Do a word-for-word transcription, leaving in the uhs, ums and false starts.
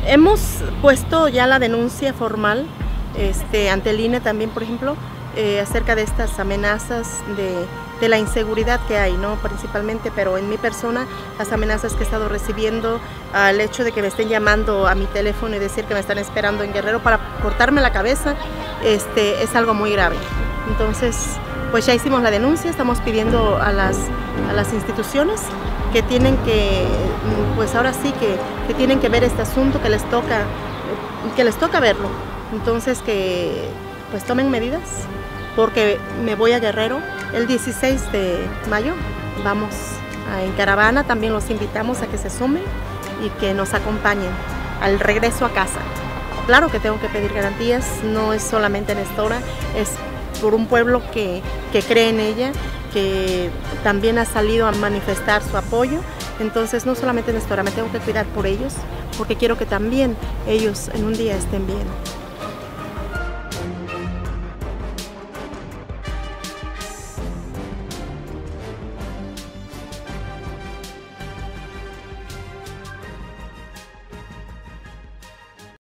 hemos puesto ya la denuncia formal este, ante el I N E también, por ejemplo, eh, acerca de estas amenazas de, de la inseguridad que hay, ¿no? Principalmente, pero en mi persona, las amenazas que he estado recibiendo, al hecho de que me estén llamando a mi teléfono y decir que me están esperando en Guerrero para cortarme la cabeza, este, es algo muy grave. Entonces, pues ya hicimos la denuncia, estamos pidiendo a las, a las instituciones que tienen que, pues ahora sí que, que tienen que ver este asunto, que les toca, que les toca verlo. Entonces que pues tomen medidas, porque me voy a Guerrero el dieciséis de mayo, vamos a, en caravana, también los invitamos a que se sumen y que nos acompañen al regreso a casa. Claro que tengo que pedir garantías, no es solamente Nestora, es por un pueblo que, que cree en ella, que también ha salido a manifestar su apoyo. Entonces no solamente Nestora, me tengo que cuidar por ellos, porque quiero que también ellos en un día estén bien.